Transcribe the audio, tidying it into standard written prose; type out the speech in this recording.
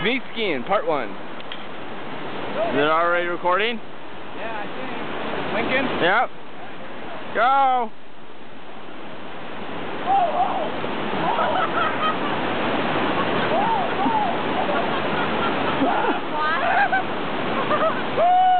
Meat skiing, part 1. Is it already recording? Yeah, I think. Lincoln? Yep. Go! What?